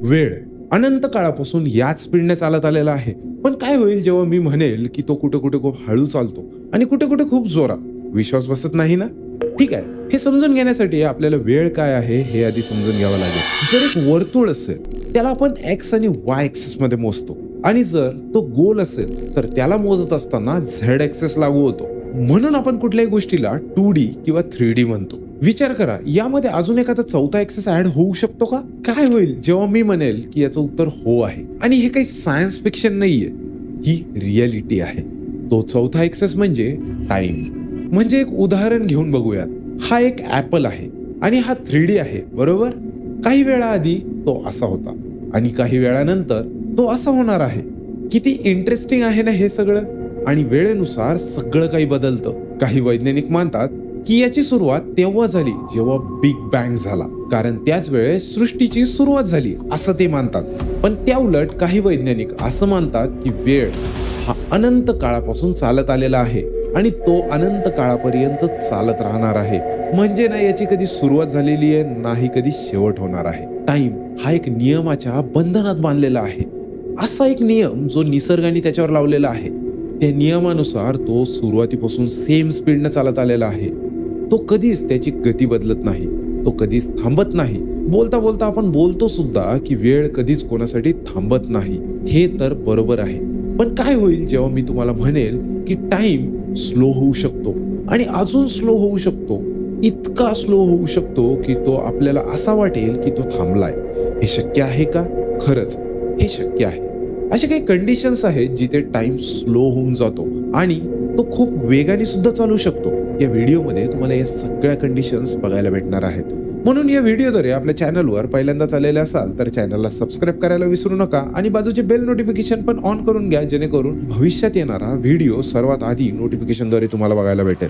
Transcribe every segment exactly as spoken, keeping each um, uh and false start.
वेळ अनंत काळापासून याच स्पीडने चालत आलेला आहे. पण काय होईल जेव्हा मी म्हणेल की तो कुठे कुठे खूप हळू चालतो आणि कुठे कुठे खूप जोरात? विश्वास बसत नाही ना? ठीक आहे, हे समजून घेण्यासाठी आपल्याला वेळ काय आहे हे आधी समजून घ्यावं लागेल. जर एक वर्तुळ असेल त्याला आपण एक्स आणि वाय ऍक्सिस मध्ये मोजतो, आणि जर तो गोल असेल तर त्याला मोजत असताना झेड ऍक्सिस लागू होतो. म्हणून आपण कुठल्याही गोष्टीला टू डी किंवा थ्री डी म्हणतो. विचार करा, यामध्ये अजून एखादा चौथा ऍक्सिस ऍड होऊ शकतो का? काय होईल जेव्हा मी म्हणेल की याचं उत्तर हो आहे? आणि हे काही सायन्स फिक्शन नाहीये, ही रियालिटी आहे. तो चौथा ऍक्सिस म्हणजे टाइम. म्हणजे एक उदाहरण घेऊन बघूयात. हा एक ऍपल आहे आणि हा थ्री डी आहे, बरोबर? काही वेळा आधी तो असा होता आणि काही वेळानंतर तो असा होणार आहे. किती इंटरेस्टिंग आहे ना हे सगळं. आणि वेळेनुसार सगळं काही बदलतं. काही वैज्ञानिक मानतात की याची सुरुवात तेव्हा झाली जेव्हा बिग बँग झाला, कारण त्याच वेळेस सृष्टीची सुरुवात झाली असं ते मानतात. पण त्या उलट काही वैज्ञानिक असं मानतात की वेळ हा अनंत काळापासून चालत आलेला आहे आणि तो अनंत काळापर्यंत चालत राहणार आहे. म्हणजे ना याची कधी सुरुवात झालेली आहे, नाही कधी शेवट होणार आहे. टाइम हा एक नियमाच्या बंधनात बांधलेला आहे. असा एक नियम जो निसर्गाने त्याच्यावर लावलेला आहे. त्या नियमानुसार तो सुरुवातीपासून सेम स्पीडने चालत आलेला आहे. तो कधीच त्याची गती बदलत नाही, तो कधीच थांबत नाही. बोलता बोलता आपण बोलतो सुद्धा की वेळ कधीच कोणासाठी थांबत नाही. हे तर बरोबर आहे. पण काय होईल जेव्हा मी तुम्हाला म्हणेल की टाइम स्लो होऊ शकतो आणि अजून स्लो होऊ शकतो, इतका स्लो होऊ शकतो की तो आपल्याला असा वाटेल की तो थांबलाय. हे शक्य आहे का? खरंच हे शक्य आहे. असे काही कंडिशन्स आहेत जिथे टाइम स्लो होऊन जातो आणि तो खूप वेगाने सुद्धा चालू शकतो. या व्हिडिओमध्ये तुम्हाला या सगळ्या कंडिशन्स बघायला भेटणार आहेत. म्हणून या व्हिडिओद्वारे आपल्या चॅनलवर पहिल्यांदाच आलेले असाल तर चॅनलला सबस्क्राईब करायला विसरू नका आणि बाजूचे बेल नोटिफिकेशन पण ऑन करून घ्या, जेणेकरून भविष्यात येणारा व्हिडिओ सर्वात आधी नोटिफिकेशनद्वारे तुम्हाला बघायला भेटेल.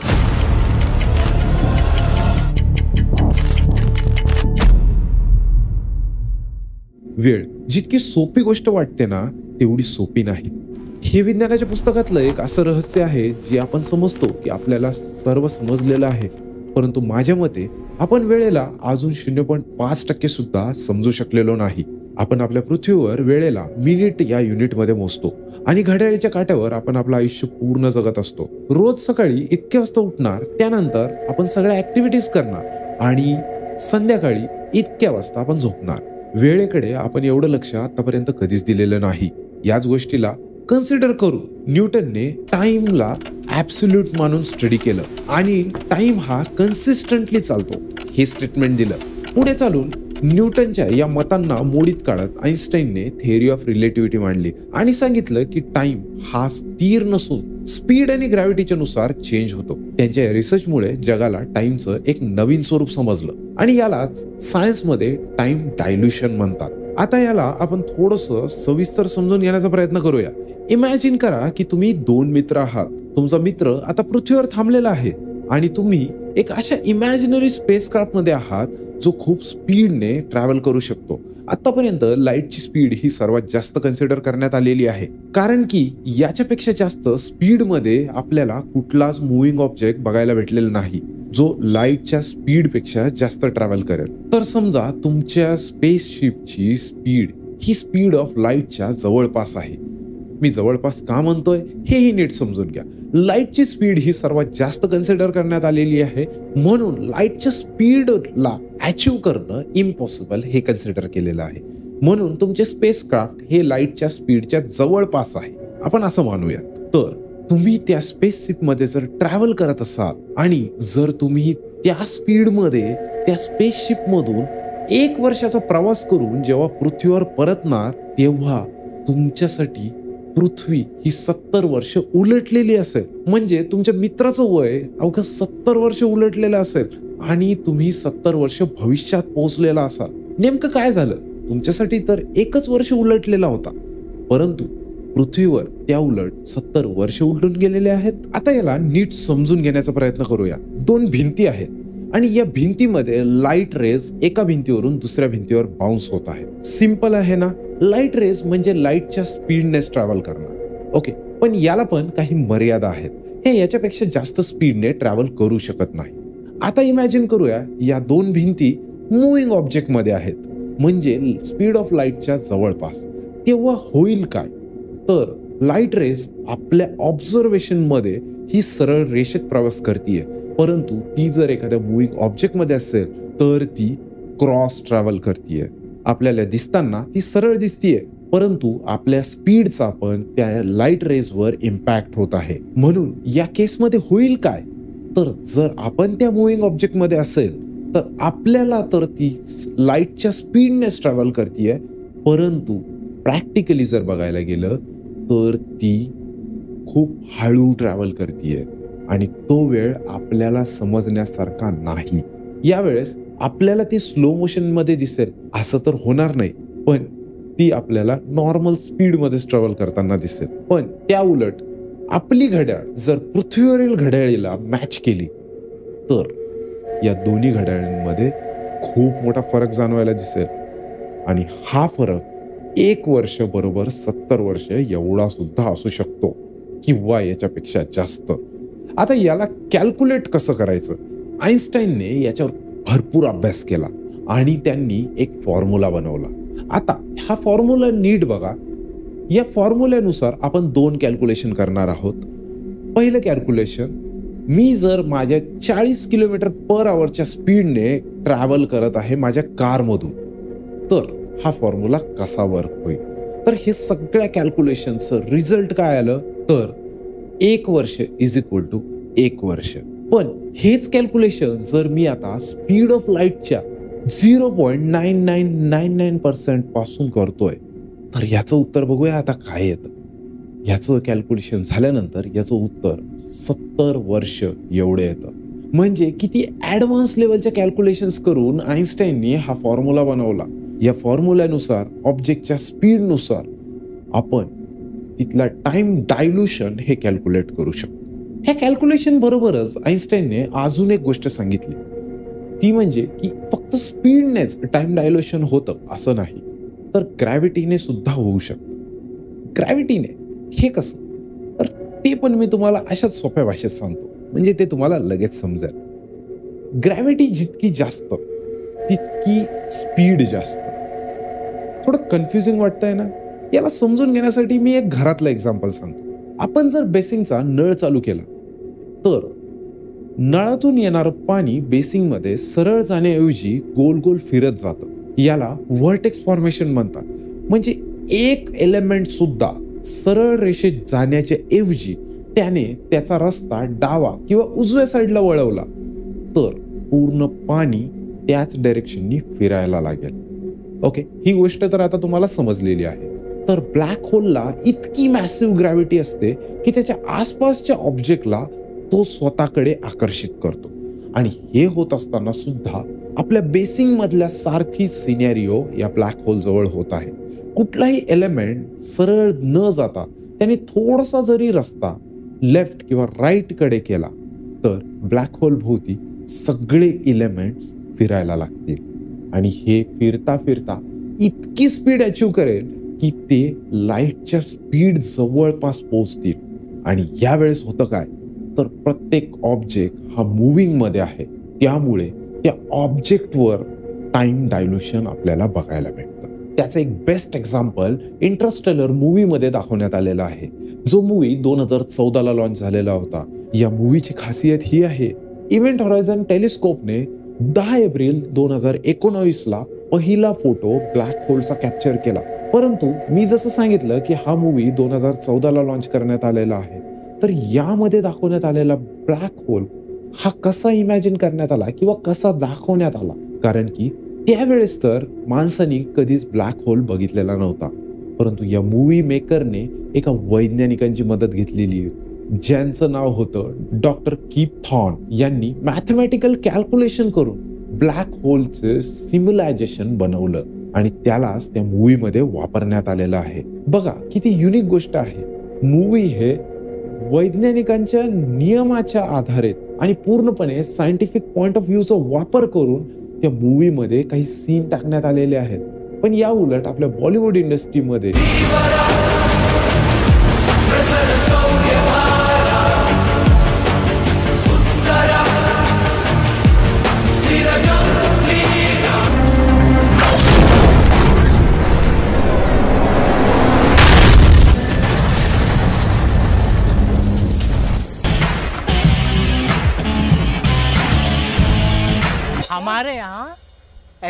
वेळ जितकी सोपी गोष्ट वाटते ना तेवढी सोपी नाही. हे विज्ञानाच्या पुस्तकातलं एक असं रहस्य आहे जे आपण समजतो की आपल्याला सर्व समजलेलं आहे, परंतु माझ्या मते आपण वेळेला अजून शून्य पॉईंट पाच टक्के सुद्धा समजू शकलेलो नाही. आपण आपल्या पृथ्वीवर वेळेला मिनिट या युनिटमध्ये मोजतो आणि घड्याळीच्या काट्यावर आपण आपलं आयुष्य पूर्ण जगत असतो. रोज सकाळी इतक्या वाजता उठणार, त्यानंतर आपण सगळ्या ऍक्टिव्हिटीज करणार आणि संध्याकाळी इतक्या वाजता आपण झोपणार. वेळेकडे आपण एवढं लक्ष आतापर्यंत कधीच दिलेलं नाही. याच गोष्टीला कन्सिडर करून न्यूटनने टाइमला ऍब्सोल्यूट मानून स्टडी केलं आणि टाइम हा कन्सिस्टंटली चालतो हे स्टेटमेंट दिलं. पुढे चालून न्यूटनच्या या मतांना मोडीत काढत आईन्स्टाईनने थेअरी ऑफ रिलेटिव्हिटी मांडली आणि सांगितलं की टाइम हा स्थिर नसून स्पीड आणि ग्रॅव्हिटीच्या नुसार चेंज होतो. त्यांच्या रिसर्चमुळे जगाला टाइमचं एक नवीन स्वरूप समजलं आणि यालाच सायन्समध्ये टाइम डायल्युशन म्हणतात. आता याला आपण थोडंसं सविस्तर समजून घेण्याचा प्रयत्न करूया. इमॅजिन करा की तुम्ही दोन मित्र आहात. तुमचा मित्र आता पृथ्वीवर थांबलेला आहे आणि तुम्ही एक अशा इमॅजिनरी स्पेसक्राफ्ट मध्ये आहात जो खूप स्पीडने ट्रॅव्हल करू शकतो. आतापर्यंत लाईटची स्पीड ही सर्वात जास्त कन्सिडर करण्यात आलेली आहे, कारण की याच्यापेक्षा जास्त स्पीड मध्ये आपल्याला कुठलाच मुव्हिंग ऑब्जेक्ट बघायला भेटलेला नाही जो लाईटच्या स्पीड पेक्षा जास्त ट्रॅव्हल करेल. तर समजा तुमच्या स्पेसशिपची स्पीड ही स्पीड ऑफ लाईटच्या जवळपास आहे. मी जवळपास का म्हणतोय हेही नीट समजून घ्या. लाईटची स्पीड ही सर्वात जास्त कन्सिडर करण्यात आलेली आहे, म्हणून लाईटच्या स्पीडला अचीव करणं इम्पॉसिबल हे कन्सिडर केलेलं आहे. म्हणून तुमचे स्पेसक्राफ्ट हे लाईटच्या स्पीडच्या जवळपास आहे, आपण असं मानूयात. तर तुम्ही त्या स्पेसशिपमध्ये जर ट्रॅव्हल करत असाल आणि जर तुम्ही त्या स्पीडमध्ये त्या स्पेसशिपमधून एक वर्षाचा प्रवास करून जेव्हा पृथ्वीवर परतणार, तेव्हा तुमच्यासाठी पृथ्वी ही सत्तर वर्ष उलटलेली असेल. म्हणजे तुमच्या मित्राचं वय अवघं सत्तर वर्ष उलटलेलं असेल आणि तुम्ही सत्तर वर्ष भविष्यात पोहोचलेला असाल. नेमकं काय झालं? तुमच्यासाठी तर एकच वर्ष उलटलेला होता, परंतु पृथ्वीवर त्या उलट सत्तर वर्ष उलटून गेलेले आहेत. आता याला नीट समजून घेण्याचा प्रयत्न करूया. दोन भिंती आहेत आणि या भिंतीमध्ये लाईट रेज एका भिंतीवरून दुसऱ्या भिंतीवर बाउन्स होत आहेत. सिंपल आहे ना? लाईट रेज म्हणजे लाईटच्या स्पीडनेच ट्रॅव्हल करणार. ओके, पण याला पण काही मर्यादा आहेत. हे याच्यापेक्षा जास्त स्पीडने ट्रॅव्हल करू शकत नाही. आता इमॅजिन करूया या दोन भिंती मुव्हिंग ऑब्जेक्ट मध्ये आहेत म्हणजे स्पीड ऑफ लाईटच्या जवळपास. तेव्हा होईल काय, तर लाईट रेस आपल्या ऑब्झर्वेशन मध्ये ही सरळ रेषेत प्रवास करतीये, परंतु ती जर एखाद्या मुव्हिंग ऑब्जेक्ट मध्ये असेल तर ती क्रॉस ट्रॅव्हल करतीये. आपल्याला दिसताना ती सरळ दिसतीये, परंतु आपल्या स्पीडचा पण त्या लाईट रेसवर इम्पॅक्ट होत आहे. म्हणून या केसमध्ये होईल काय, तर जर आपण त्या मुव्हिंग ऑब्जेक्ट मध्ये असेल तर आपल्याला तर ती लाईटच्या स्पीडनेच ट्रॅव्हल करतीये, परंतु प्रॅक्टिकली जर बघायला गेलं तर ती खूप हळू ट्रॅव्हल करतीये आणि तो वेळ आपल्याला समजण्यासारखा नाही. यावेळेस आपल्याला ती स्लो मोशन मध्ये दिसेल असं तर होणार नाही, पण ती आपल्याला नॉर्मल स्पीड मध्ये ट्रॅव्हल करताना दिसेल. पण त्या उलट आपली घड्याळ जर पृथ्वीवरील घड्याळीला मॅच केली तर या दोन्ही घड्याळांमध्ये खूप मोठा फरक जाणवायला दिसेल आणि हा फरक एक वर्ष बरोबर सत्तर वर्ष एवढा सुद्धा असू शकतो किंवा याच्यापेक्षा जास्त. आता याला कॅल्क्युलेट कसं करायचं, आईन्स्टाईनने याच्यावर भरपूर अभ्यास केला आणि त्यांनी एक फॉर्म्युला बनवला. आता हा फॉर्म्युला नीट बघा. या फॉर्म्युल्यानुसार आपण दोन कॅल्क्युलेशन करणार आहोत. पहिलं कॅल्क्युलेशन, मी जर माझ्या चाळीस किलोमीटर पर आवरच्या स्पीडने ट्रॅव्हल करत आहे माझ्या कारमधून, तर हा फॉर्म्युला कसा वर्क होईल. तर हे सगळ्या कॅल्क्युलेशनचं रिझल्ट काय आलं, तर एक वर्ष इज इक्वल टू एक वर्ष. पण हेच कॅल्क्युलेशन जर मी आता स्पीड ऑफ लाईटच्या zero point nine nine nine nine percent पासून करतोय, तर याचं उत्तर बघूया आता काय येतं. याचं कॅल्क्युलेशन झाल्यानंतर याचं उत्तर सत्तर वर्ष एवढे येतं. म्हणजे किती ऍडव्हान्स लेवलच्या कॅल्क्युलेशन्स करून आईन्स्टाईनने हा फॉर्म्युला बनवला. या फॉर्म्युल्यानुसार ऑब्जेक्टच्या स्पीडनुसार आपण तिथला टाइम डायल्युशन हे कॅल्क्युलेट करू शकतो. ह्या कॅल्क्युलेशन बरोबरच आईन्स्टाईनने अजून एक गोष्ट सांगितली, ती म्हणजे की फक्त स्पीडनेच टाइम डायल्युशन होतं असं नाही, तर ग्रॅव्हिटीने सुद्धा होऊ शकतं. ग्रॅव्हिटीने हे कसं, तर ते पण मी तुम्हाला अशाच सोप्या भाषेत सांगतो, म्हणजे ते तुम्हाला लगेच समजेल. ग्रॅव्हिटी जितकी जास्त तितकी स्पीड जास्त. थोडं कन्फ्युजिंग वाटतंय ना, याला समजून घेण्यासाठी मी एक घरातलं एक्झाम्पल सांगतो. आपण जर बेसिंगचा नळ चालू केला तर नळातून येणारं पाणी बेसिंगमध्ये सरळ जाण्याऐवजी गोल गोल फिरत जातं. याला व्हर्टेक्स फॉर्मेशन म्हणतात. म्हणजे एक एलिमेंट सुद्धा सरळ रेषेत जाण्याच्या ऐवजी त्याने त्याचा रस्ता डावा किंवा उजव्या साईडला वळवला तर पूर्ण पाणी त्याच डायरेक्शननी फिरायला लागेल. ओके, ही गोष्ट तर आता तुम्हाला समजलेली आहे. तर ब्लॅक होलला इतकी मॅसिव्ह ग्रॅव्हिटी असते की त्याच्या आसपासच्या ऑब्जेक्टला तो स्वतःकडे आकर्षित करतो. आणि हे होत असताना सुद्धा आपल्या बेसिंग मधल्या सारखी सिनेरिओ या ब्लॅक होल जवळ होत आहे. कुठलाही एलिमेंट सरळ न जाता त्याने थोडासा जरी रस्ता लेफ्ट किंवा राईट कडे केला तर ब्लॅक होल भोवती सगळे एलिमेंट्स फिरायला लागतील आणि हे फिरता फिरता इतकी स्पीड अचीव करेल की ते लाईटच्या स्पीड जवळपास पोहोचतील. आणि यावेळेस होतं काय, तर प्रत्येक ऑब्जेक्ट हा मुव्हिंग मध्ये आहे, त्यामुळे त्या ऑब्जेक्टवर टाइम डायल्युशन आपल्याला बघायला भेटतं. त्याचं एक बेस्ट एक्झाम्पल इंटरस्टेलर मूवी मध्ये दाखवण्यात आलेला आहे, जो मूवी दोन हजार चौदाला लॉन्च झालेला होता. या मूवीची खासियत ही आहे, इव्हेंट हॉरायझन टेलिस्कोपने दहा एप्रिल दोन हजार एकोणावीस ला पहिला फोटो ब्लॅक होलचा कॅप्चर केला. परंतु मी जसं सांगितलं की हा मूवी दोन हजार चौदाला लॉन्च करण्यात आलेला आहे, तर यामध्ये दाखवण्यात आलेला ब्लॅक होल हा कसा इमॅजिन करण्यात आला किंवा कसा दाखवण्यात आला, कारण की त्यावेळेस तर माणसानी कधीच ब्लॅक होल बघितलेला नव्हता. परंतु या मूवी मेकरने एका वैज्ञानिकांची मदत घेतलेली आहे, ज्यांचं नाव होतं डॉक्टर कीप थॉर्न. यांनी मॅथमॅटिकल कॅल्क्युलेशन करून ब्लॅक होलचे सिम्युलायझेशन बनवलं आणि त्यालाच त्या मूवीमध्ये वापरण्यात आलेलं आहे. बघा किती युनिक गोष्ट आहे. मूवी हे वैज्ञानिकांच्या नियमाच्या आधारे आणि पूर्णपणे सायंटिफिक पॉइंट ऑफ व्ह्यूचा वापर करून त्या मूवीमध्ये काही सीन टाकण्यात आलेले आहेत. पण या उलट आपल्या बॉलिवूड इंडस्ट्रीमध्ये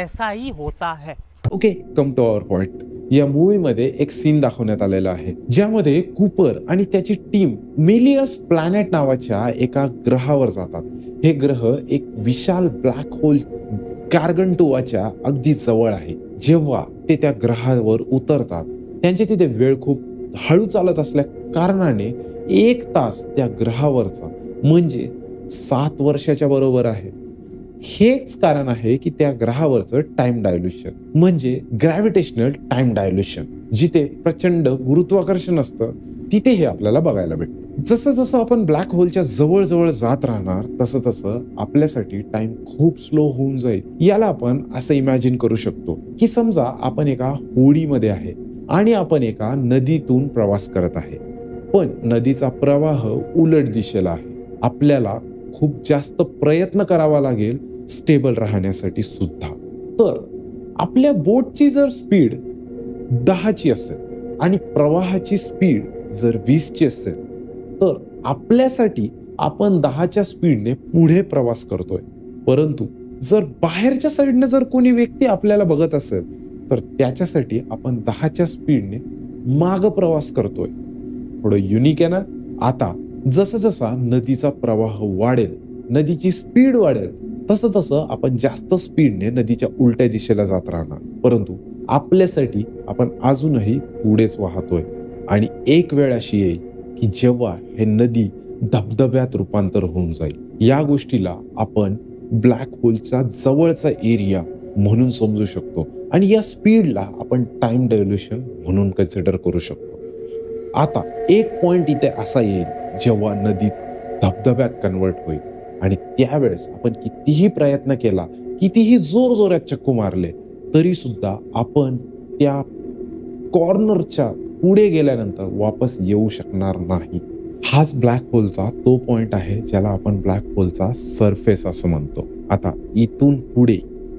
ऐसा ही होता है। Okay, come to our point. या मूवीमध्ये एक सीन दाखवण्यात आलेला आहे ज्यामध्ये कूपर आणि त्याची टीम मेलियस प्लॅनेट नावाच्या एका ग्रहावर जातात. हे ग्रह एक विशाल ब्लॅक होल गार्गंटुआच्या अगदी जवळ आहे. जेव्हा ते त्या ग्रहावर उतरतात त्यांच्या तिथे वेळ खूप हळू चालत असल्या कारणाने एक तास त्या ग्रहावरचा म्हणजे सात वर्षाच्या बरोबर आहे. हेच कारण आहे की त्या ग्रहावरचं टाइम डायल्युशन म्हणजे ग्रॅव्हिटेशनल टाइम डायल्युशन. जिथे प्रचंड गुरुत्वाकर्षण असतं तिथे हे आपल्याला बघायला भेटतं. जसं जसं आपण ब्लॅक होलच्या जवळ जवळ जात राहणार तसं तसं आपल्यासाठी टाइम खूप स्लो होऊन जाईल. याला आपण असं इमॅजिन करू शकतो की समजा आपण एका होडीमध्ये आहे आणि आपण एका नदीतून प्रवास करत आहे, पण नदीचा प्रवाह उलट दिशेला आहे. आपल्याला खूप जास्त प्रयत्न करावा लागेल स्टेबल राहण्यासाठी सुद्धा. तर आपल्या बोटची जर स्पीड दहाची असेल आणि प्रवाहाची स्पीड जर वीसची असेल तर आपल्यासाठी आपण दहाच्या स्पीडने पुढे प्रवास करतोय. परंतु जर बाहेरच्या साईडने जर कोणी व्यक्ती आपल्याला बघत असेल तर त्याच्यासाठी आपण दहाच्या स्पीडने माग प्रवास करतोय. थोडं युनिक आहे ना. आता जसं जसा नदीचा प्रवाह वाढेल, नदीची स्पीड वाढेल, तसं तसं आपण जास्त स्पीडने नदीच्या उलट्या दिशेला जात राहणार. परंतु आपल्यासाठी आपण अजूनही पुढेच वाहतोय आणि एक वेळ अशी येईल की जेव्हा हे नदी धबधब्यात रूपांतर होऊन जाईल. या गोष्टीला आपण ब्लॅक होलचा जवळचा एरिया म्हणून समजू शकतो आणि या स्पीडला आपण टाइम डायल्युशन म्हणून कन्सिडर करू शकतो. आता एक पॉइंट इथे असा येईल जेव्हा नदी धबधब्यात कन्वर्ट होईल आणि त्यावेळेस आपण कितीही प्रयत्न केला, कितीही जोर जोरात चक्कू मारले तरी सुद्धा आपण त्या कॉर्नरच्या पुढे गेल्यानंतर वापस येऊ शकणार नाही. हाच ब्लॅक होलचा तो पॉइंट आहे ज्याला आपण ब्लॅक होलचा सरफेस असं म्हणतो. आता इथून पुढे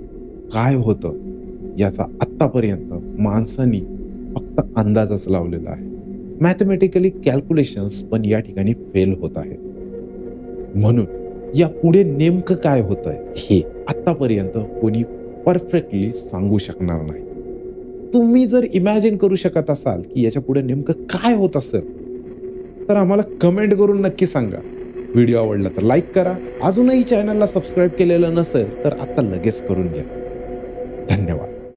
काय होतं याचा आत्तापर्यंत माणसांनी फक्त अंदाजच लावलेला आहे. मॅथमॅटिकली कॅल्क्युलेशन्स पण या ठिकाणी फेल होत आहे. म्हणून या पुढे नेमकं काय होतंय हे आतापर्यंत कोणी परफेक्टली सांगू शकणार नाही. तुम्ही जर इमॅजिन करू शकत असाल की याच्या पुढे नेमकं काय होत असेल तर आम्हाला कमेंट करून नक्की सांगा. व्हिडिओ आवडला तर लाईक करा. अजूनही चॅनलला सबस्क्राईब केलेलं नसेल तर आता लगेच करून घ्या. धन्यवाद.